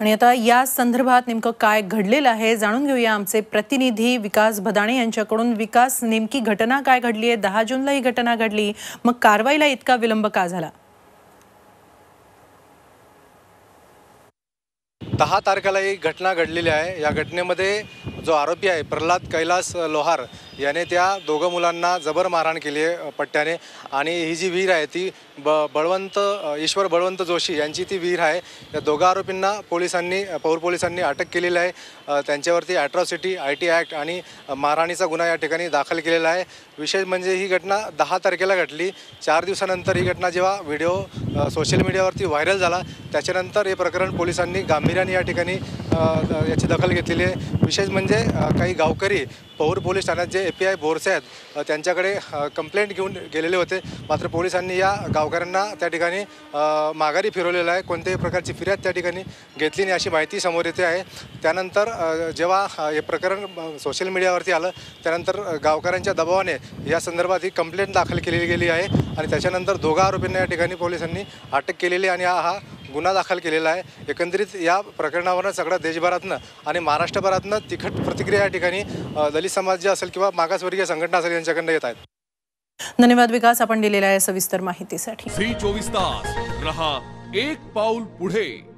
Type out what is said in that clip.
आणि आता या संदर्भात नेमकं काय घडलेलं आहे जाणून घेऊया आमचे प्रतिनिधी विकास भदाणे यांच्याकडून। विकास, नेमकी घटना काय घडली आहे? 10 जूनला ही घटना घडली, मग कारवाईला इतका विलंब का झाला? 10 तारखेला ही घटना घडलेली आहे। या घटनेमध्ये जो आरोपी आहे प्रल्हाद कैलास लोहार याने त्या दोघं मुलांना जबर मारहाण केली आहे पट्ट्याने। आणि ही जी विहीर आहे ती बळवंत ईश्वर बळवंत जोशी यांची ती विहीर आहे। या दोघा आरोपींना पौर पोलिसांनी अटक केलेली आहे। त्यांच्यावरती ॲट्रॉसिटी, IT ॲक्ट आणि मारहाणीचा गुन्हा या ठिकाणी दाखल केलेला आहे। विशेष म्हणजे ही घटना 10 तारखेला घडली। 4 दिवसानंतर ही घटना जेव्हा व्हिडिओ सोशल मीडियावरती व्हायरल झाला त्याच्यानंतर हे प्रकरण पोलिसांनी गांभीर्याने या ठिकाणी याची दखल घेतलेली आहे। विशेष म्हणजे काही गावकरी पौर पोलीस ठाण्यात जे API बोरसे आहेत त्यांच्याकडे कंप्लेंट घेऊन गेलेले होते, मात्र पोलिसांनी या गावकऱ्यांना त्या ठिकाणी माघारी फिरवलेलं आहे। कोणत्याही प्रकारची फिर्याद त्या ठिकाणी घेतली नाही अशी माहिती समोर येते आहे। त्यानंतर जेव्हा हे प्रकरण सोशल मीडियावरती आलं त्यानंतर गावकऱ्यांच्या दबावाने या संदर्भात ही कंप्लेंट दाखल केली गेली आहे आणि त्याच्यानंतर दोघा आरोपींना या ठिकाणी पोलिसांनी अटक केलेली आणि हा गुन्हा दाखल केलेला आहे। एकंदरीत या प्रकरणावरून सगळ्या देशभरातनं आणि महाराष्ट्रभरातनं तिखट प्रतिक्रिया या ठिकाणी दलित समाज असेल किंवा मागासवर्गीय संघटना असेल यांच्याकडून येत आहेत। धन्यवाद विकास, आपण दिलेल्या या सविस्तर माहितीसाठी। श्री 24 तास रहा एक पाऊल पुढे।